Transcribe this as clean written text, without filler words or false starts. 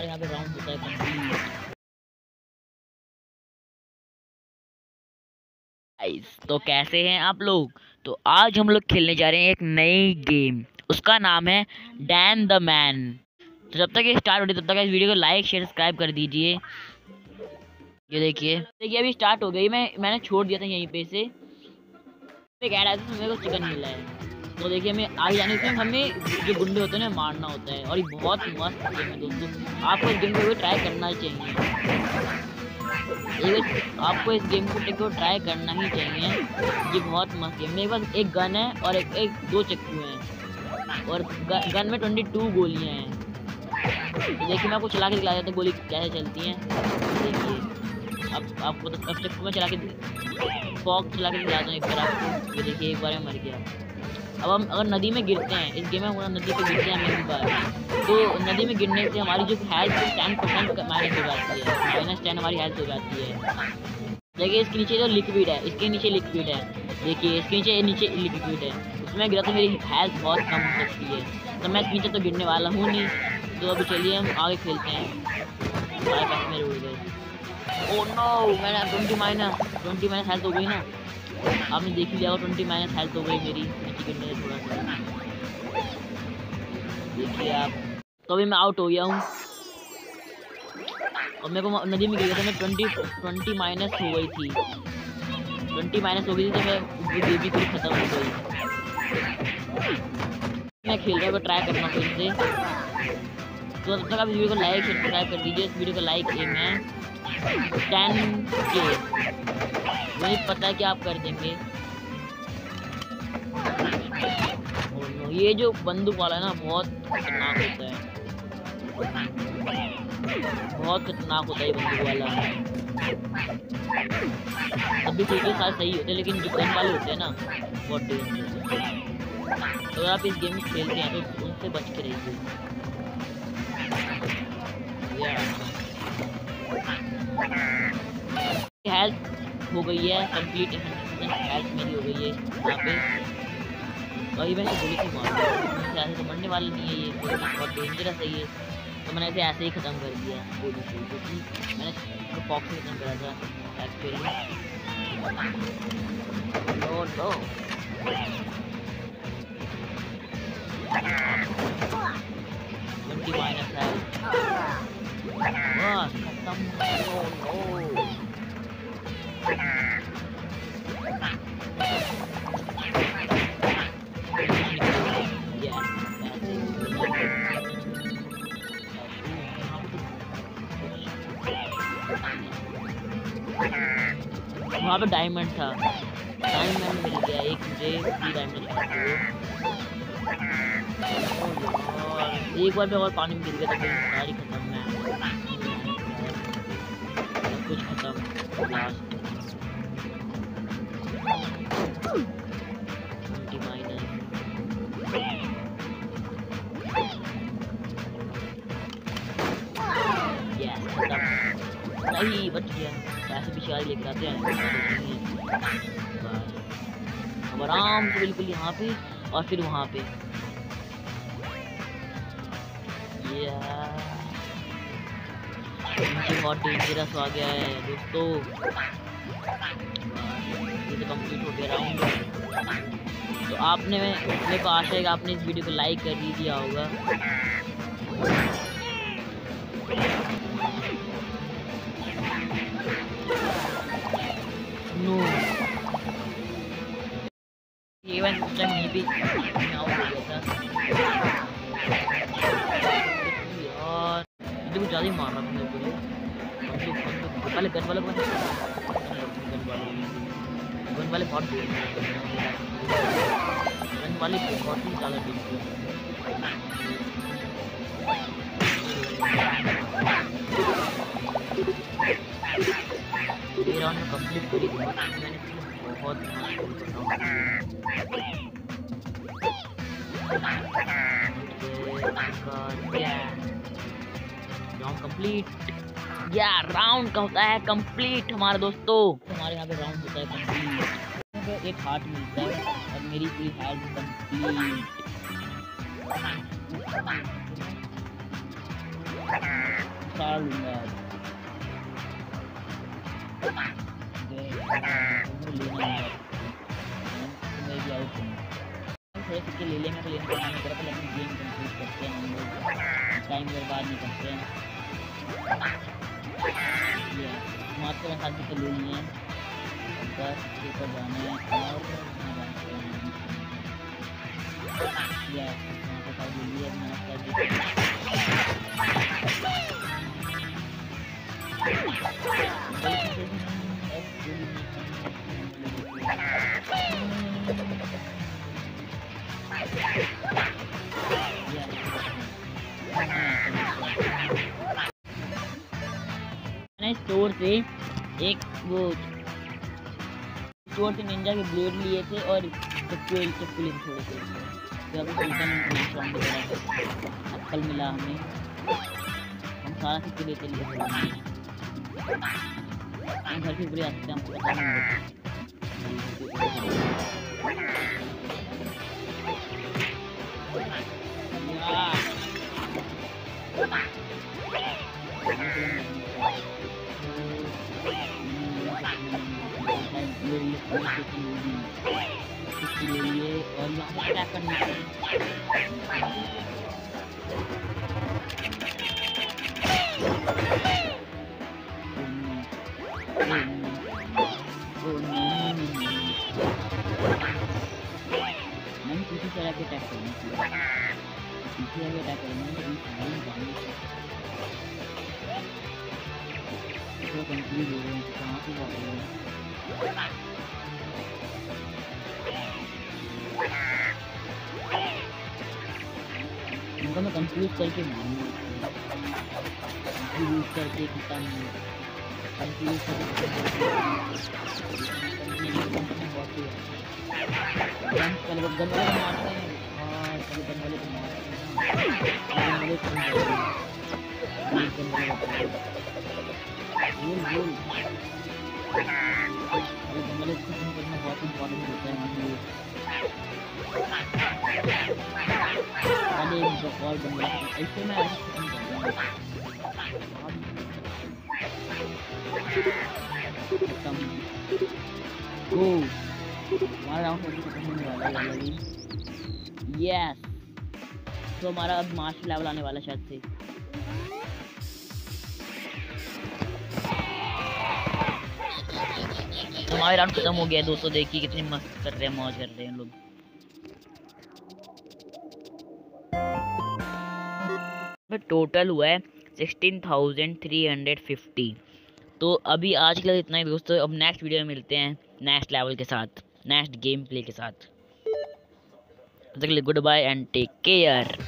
यहाँ पे राउंड होता है कंप्लीट। तो कैसे हैं आप लोग? तो आज हम लोग खेलने जा रहे हैं एक नई गेम, उसका नाम है डैन द मैन। तो जब तक ये स्टार्ट होती है तब तक इस वीडियो को लाइक शेयर सब्सक्राइब कर दीजिए। ये देखिए अभी स्टार्ट हो गई। मैंने छोड़ दिया था यहीं पे से एक ऐड आया था, मेरे को चिकन मिला है। तो देखिए हमें आगे जाने से हमें जो गुंडे होते हैं ना मारना होता है, और ये बहुत मस्त गेम है दोस्तों। आपको इस गेम को ट्राई करना चाहिए, आपको इस गेम को ट्राई करना ही चाहिए। ये बहुत मस्त गेम। मेरे पास एक गन है और एक दो चक्कू हैं, और गन में 22 गोलियां हैं। तो देखिए मैं आपको चला के दिखला देता हूँ गोली कैसे चलती हैं। देखिए अब आपको तो अब चक्कू में चला के फॉग चला के दिखलाता हूँ एक बार आपको। ये देखिए एक बार में मर गया। अब हम अगर नदी में गिरते हैं, इस गेम में हम नदी पे गिरते हैं एक बार, तो नदी में गिरने से हमारी जो हेल्थ 10% माइनस हो जाती है, -10 हमारी हेल्थ हो जाती है। देखिए इसके नीचे जो लिक्विड है, इसके नीचे लिक्विड है, देखिए इसके नीचे लिक्विड है। उसमें गिरा तो मेरी हेल्थ बहुत कम हो सकती है, तो मैं इस नीचे तो गिरने वाला हूँ नहीं। तो अभी चलिए हम आगे खेलते हैं। हमारे पास मेरे उड़ गए। ओह नो, मैंने 20 माइनस हेल्थ हो गई ना। आपने देख लिया होगा 20 माइनस हेल्थ हो गई मेरी नीचे गिरने से थोड़ा सा। देखिए आप, तो अभी मैं आउट हो गया हूँ और मेरे को नदी में गिर गया था। मैं 20 माइनस हो गई थी, 20 माइनस हो गई थी, तो मैं बेबी पूरी खत्म हो गई। मैं खेल रहा हूँ, ट्राई करना फिर से। तो तब तक आप वीडियो को लाइक सब्सक्राइब कर दीजिए। इस वीडियो को लाइक एम है 10K, मुझे पता है कि आप कर देंगे। ये जो बंदूक वाला है ना बहुत खतरनाक होता है, बहुत खतरनाक होता है ये बंदूक वाला। अभी ठीक है सारे सही होते हैं, लेकिन जो गन वाले होते हैं ना बहुत डेंजरस होते हैं। तो अगर आप इस गेम में खेलते हैं तो उनसे बच के रहिए। हेल्थ हो गई है कंप्लीट, 100% हेल्थ मेरी हो गई है यहाँ पे। और मैंने गोली से मारा, ऐसे तो मरने वाला नहीं है ये, बहुत डेंजरस है ये। तो मैंने इसे ऐसे ही ख़त्म कर दिया गोली से, क्योंकि मैंने फॉक्स से ख़त्म करा था एक्चुअली। नो 20 माइनस है, बस खत्म। वहाँ पे डायमंड था, डायमंड मिल गया एक मुझे, 3 डायमंड। एक बार में और पानी में गिर गया तो सारी खत्म है, सब कुछ खत्म। लास्ट 20 माइनस, यस खत्म। नहीं बच गया, ऐसे भी शायद लेकर आते हैं। अब आराम से बिल्कुल यहाँ पे और फिर वहाँ पे। बहुत डेंजरस आ गया है दोस्तों। ये तो कंप्लीट हो गया राउंड। तो आपने, मेरे को आशा है कि आपने इस वीडियो को लाइक कर ही दिया होगा। नो ये मैं उस टाइम नहीं भी आउट हो गया था यार, मुझे कुछ ज़्यादा ही मार रहा था मेरे को। पहले गन वाले बहुत गन वाले बहुत ही ज़्यादा ये राउंड में कंप्लीट करी थी मैंने, बहुत राउंड कंप्लीट। या राउंड का होता है कंप्लीट हमारे दोस्तों। हमारे यहाँ पे राउंड होता है कंप्लीट, एक हार्ट मिलता है और मेरी पूरी हेल्थ कंप्लीट। सारा लूंगा आज। मैं भी आउट हूँ। थोड़े सिक्के ले लेंगे तो लेने का मन करा, लेकिन गेम कंप्लीट करते हैं हम लोग, टाइम बर्बाद नहीं करते हैं। ये मात्र 7 सिक्के ले लिए हैं, 10 सिक्के पर जाना है और यहाँ पे साथ ले लिए मैंने स्टोर से एक वो स्टोर से निंजा के ब्लेड लिए थे और चप्पू लिए थे थोड़े से, तो अभी एप्पल मिला हमें, हम सारा सिक्के लेते लिए हम घर के ऊपर आ सकते हैं, हमको पता नहीं लिए और यहाँ पर क्या करना है। मैंने किसी तरह के अटैक करना चाहिए, किसी तरह के अटैक करना है तो कंफ्यूज हो रहे हैं कहाँ से जा रहे हैं। इनको मैं कंफ्यूज करके कंफ्यूज करके कितना कंफ्यूज करके पहले गन वाले को मारते हैं और पहले गन वाले को मारते हैं, बहुत इम्पोर्टेंट होता है हमारे लिए। ऐसे में खत्म गो, हमारा राउंड खत्म होने वाला है अभी। यस, तो हमारा अब मास्टर लेवल आने वाला शायद से। हमारे राउंड खत्म हो गया दोस्तों, देखिए कितनी मस्त कर रहे हैं, मौज कर रहे हैं लोग। टोटल हुआ है 16,350। तो अभी आज के लिए इतना ही दोस्तों, अब नेक्स्ट वीडियो में मिलते हैं नेक्स्ट लेवल के साथ, नेक्स्ट गेम प्ले के साथ। तब तक के लिए good bye and take care.